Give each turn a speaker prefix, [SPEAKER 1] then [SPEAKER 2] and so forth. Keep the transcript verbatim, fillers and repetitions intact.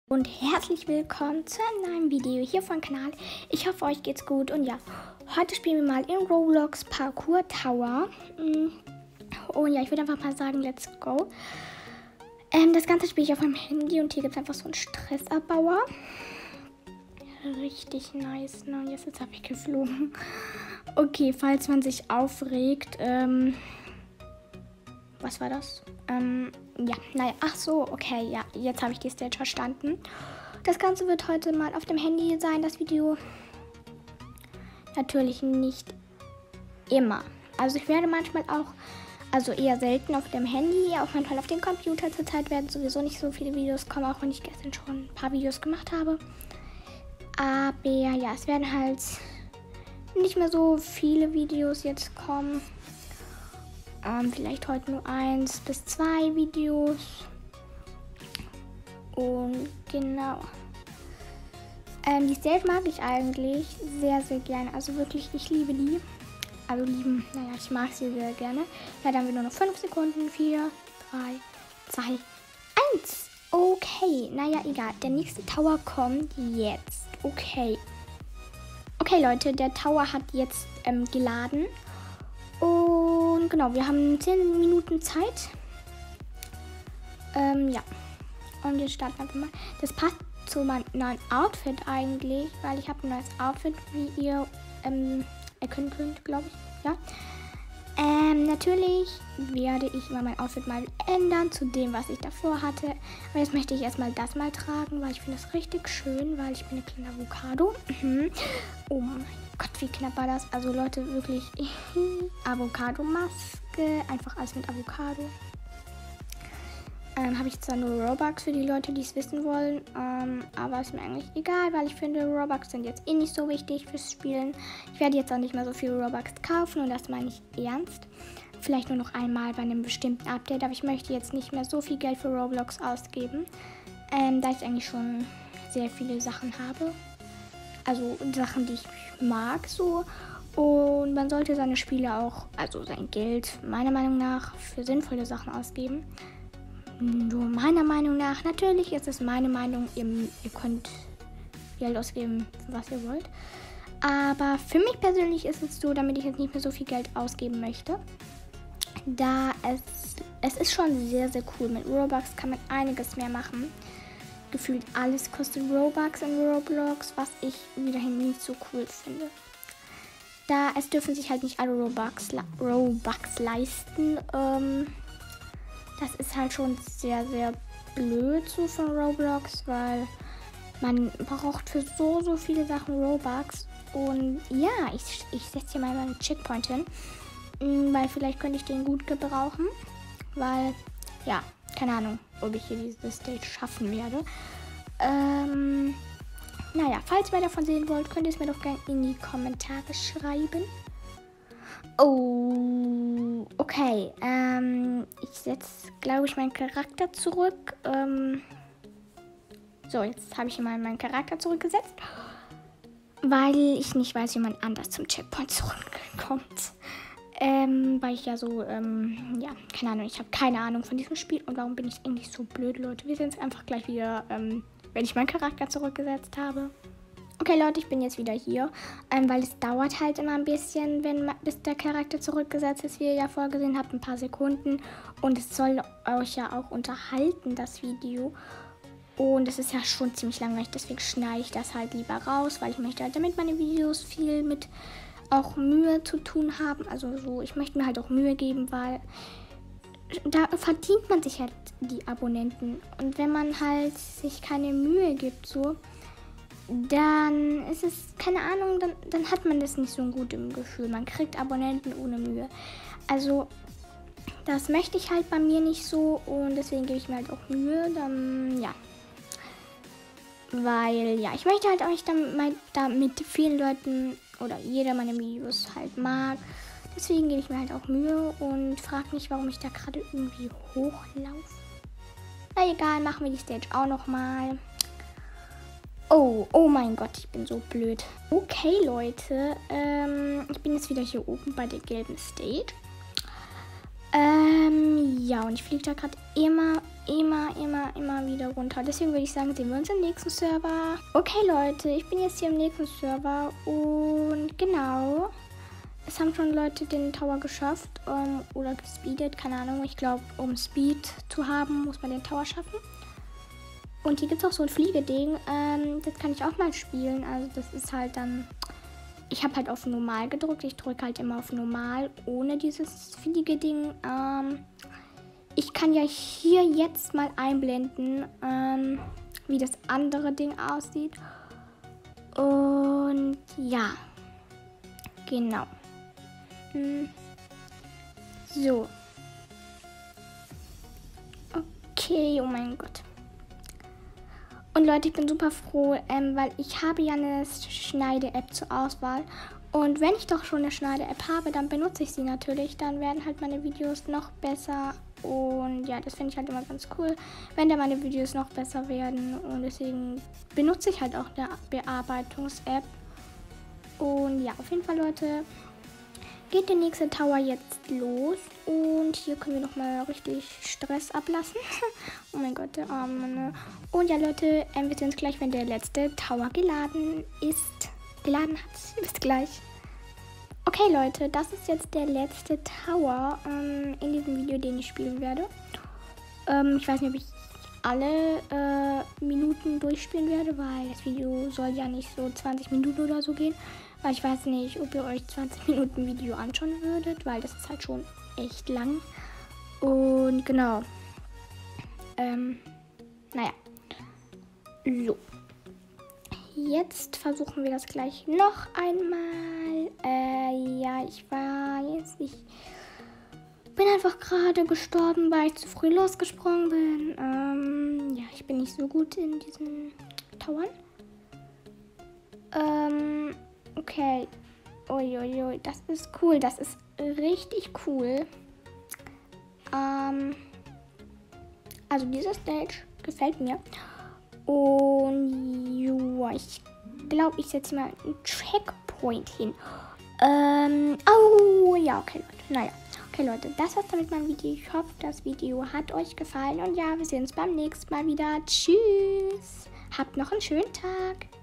[SPEAKER 1] Und herzlich willkommen zu einem neuen Video hier vom Kanal. Ich hoffe, euch geht's gut. Und ja, heute spielen wir mal in Roblox Parkour Tower. Und ja, ich würde einfach mal sagen, let's go. Ähm, das Ganze spiele ich auf meinem Handy und hier gibt es einfach so einen Stressabbauer. Richtig nice. Ne? Und jetzt ist er weggeflogen. Okay, falls man sich aufregt, ähm... was war das? Ähm, ja, naja, ach so, okay, ja, jetzt habe ich die Stage verstanden. Das Ganze wird heute mal auf dem Handy sein, das Video. Natürlich nicht immer. Also ich werde manchmal auch, also eher selten auf dem Handy, auch manchmal auf dem Computer. Zurzeit werden sowieso nicht so viele Videos kommen, auch wenn ich gestern schon ein paar Videos gemacht habe. Aber ja, es werden halt nicht mehr so viele Videos jetzt kommen. Ähm, vielleicht heute nur eins bis zwei Videos. Und genau. Ähm, die Stage mag ich eigentlich sehr, sehr gerne. Also wirklich, ich liebe die. Also lieben, naja, ich mag sie sehr gerne. Ja, dann haben wir nur noch fünf Sekunden. vier, drei, zwei, eins. Okay, naja, egal. Der nächste Tower kommt jetzt. Okay. Okay, Leute, der Tower hat jetzt ähm, geladen. Und genau, wir haben zehn Minuten Zeit. Ähm, ja. Und jetzt starten wir einfach mal. Das passt zu meinem neuen Outfit eigentlich, weil ich habe ein neues Outfit, wie ihr ähm, erkennen könnt, glaube ich. Ja. Ähm, natürlich werde ich immer mein Outfit mal ändern zu dem, was ich davor hatte. Aber jetzt möchte ich erstmal das mal tragen, weil ich finde es richtig schön, weil ich bin eine kleine Avocado. Oh mein Gott, wie knapp war das? Also Leute, wirklich Avocado-Maske, einfach alles mit Avocado. Ähm, habe ich zwar nur Robux für die Leute, die es wissen wollen, ähm, aber ist mir eigentlich egal, weil ich finde, Robux sind jetzt eh nicht so wichtig fürs Spielen. Ich werde jetzt auch nicht mehr so viel Robux kaufen und das meine ich ernst. Vielleicht nur noch einmal bei einem bestimmten Update, aber ich möchte jetzt nicht mehr so viel Geld für Roblox ausgeben, ähm, da ich eigentlich schon sehr viele Sachen habe. Also Sachen, die ich mag so. Und man sollte seine Spiele auch, also sein Geld, meiner Meinung nach, für sinnvolle Sachen ausgeben. Nur meiner Meinung nach, natürlich ist es meine Meinung, ihr, ihr könnt Geld ausgeben, was ihr wollt. Aber für mich persönlich ist es so, damit ich jetzt nicht mehr so viel Geld ausgeben möchte. Da es, es ist schon sehr, sehr cool. Mit Robux kann man einiges mehr machen. Gefühlt alles kostet Robux in Roblox, was ich wiederhin nicht so cool finde. Da es dürfen sich halt nicht alle Robux, Robux leisten. Ähm, das ist halt schon sehr, sehr blöd so von Roblox, weil man braucht für so, so viele Sachen Robux. Und ja, ich, ich setze hier mal einen Checkpoint hin, weil vielleicht könnte ich den gut gebrauchen, weil, ja, keine Ahnung, ob ich hier diese Stage schaffen werde. Ähm, naja, falls ihr mehr davon sehen wollt, könnt ihr es mir doch gerne in die Kommentare schreiben. Oh, okay. Ähm, ich setze, glaube ich, meinen Charakter zurück. Ähm, so, jetzt habe ich mal meinen Charakter zurückgesetzt, weil ich nicht weiß, wie man anders zum Checkpoint zurückkommt. Ähm, weil ich ja so, ähm, ja, keine Ahnung, ich habe keine Ahnung von diesem Spiel. Und warum bin ich eigentlich so blöd, Leute? Wir sehen es einfach gleich wieder, ähm, wenn ich meinen Charakter zurückgesetzt habe. Okay, Leute, ich bin jetzt wieder hier, ähm, weil es dauert halt immer ein bisschen, wenn bis der Charakter zurückgesetzt ist, wie ihr ja vorgesehen habt, ein paar Sekunden. Und es soll euch ja auch unterhalten, das Video. Und es ist ja schon ziemlich langweilig, deswegen schneide ich das halt lieber raus, weil ich möchte halt, damit meine Videos viel mit auch Mühe zu tun haben. Also so, ich möchte mir halt auch Mühe geben, weil da verdient man sich halt die Abonnenten. Und wenn man halt sich keine Mühe gibt, so, dann ist es, keine Ahnung, dann, dann hat man das nicht so gut im Gefühl. Man kriegt Abonnenten ohne Mühe. Also, das möchte ich halt bei mir nicht so und deswegen gebe ich mir halt auch Mühe. Dann, ja. Weil, ja, ich möchte halt auch damit, damit vielen Leuten oder jeder meine Videos halt mag. Deswegen gebe ich mir halt auch Mühe und frage mich, warum ich da gerade irgendwie hochlaufe. Na egal, machen wir die Stage auch nochmal. Oh, oh mein Gott, ich bin so blöd. Okay, Leute, ähm, ich bin jetzt wieder hier oben bei der gelben Stage. Ähm, ja, und ich fliege da gerade immer, immer, immer, immer wieder runter. Deswegen würde ich sagen, sehen wir uns im nächsten Server. Okay, Leute, ich bin jetzt hier im nächsten Server und genau, es haben schon Leute den Tower geschafft ähm, oder gespeedet, keine Ahnung. Ich glaube, um Speed zu haben, muss man den Tower schaffen. Und hier gibt es auch so ein Fliegeding. Ähm, das kann ich auch mal spielen. Also das ist halt dann... Ich habe halt auf Normal gedrückt. Ich drücke halt immer auf Normal ohne dieses Fliegeding. Ähm, ich kann ja hier jetzt mal einblenden, ähm, wie das andere Ding aussieht. Und ja, genau. Hm. So. Okay, oh mein Gott. Und Leute, ich bin super froh, ähm, weil ich habe ja eine Schneide-App zur Auswahl. Und wenn ich doch schon eine Schneide-App habe, dann benutze ich sie natürlich. Dann werden halt meine Videos noch besser. Und ja, das finde ich halt immer ganz cool, wenn da meine Videos noch besser werden. Und deswegen benutze ich halt auch eine Bearbeitungs-App. Und ja, auf jeden Fall, Leute, geht der nächste Tower jetzt los. Und hier können wir nochmal richtig Stress ablassen. Oh mein Gott, der Arme. Ne? Und ja, Leute, ähm, wir sehen uns gleich, wenn der letzte Tower geladen ist. Geladen hat. Bis gleich. Okay, Leute, das ist jetzt der letzte Tower ähm, in diesem Video, den ich spielen werde. Ähm, ich weiß nicht, ob ich alle äh, Minuten durchspielen werde, weil das Video soll ja nicht so zwanzig Minuten oder so gehen. Weil ich weiß nicht, ob ihr euch zwanzig Minuten Video anschauen würdet, weil das ist halt schon echt lang. Und genau. Ähm, naja. So. Jetzt versuchen wir das gleich noch einmal. Äh, ja, ich weiß, ich bin einfach gerade gestorben, weil ich zu früh losgesprungen bin. Ähm, ja, ich bin nicht so gut in diesen Towern. Ähm, okay. Uiuiui, das ist cool. Das ist richtig cool. Ähm, also diese Stage gefällt mir. Und ja, ich glaube, ich setze mal einen Checkpoint hin. Ähm, oh, ja, okay, Leute. Naja, okay, Leute, das war's dann mit meinem Video. Ich hoffe, das Video hat euch gefallen. Und ja, wir sehen uns beim nächsten Mal wieder. Tschüss. Habt noch einen schönen Tag.